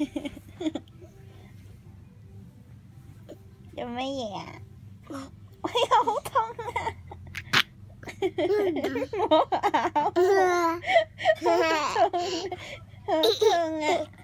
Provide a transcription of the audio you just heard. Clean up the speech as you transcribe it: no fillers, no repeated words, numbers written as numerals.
有乜嘢啊？哎呀，好痛啊！唔好咬，好痛啊！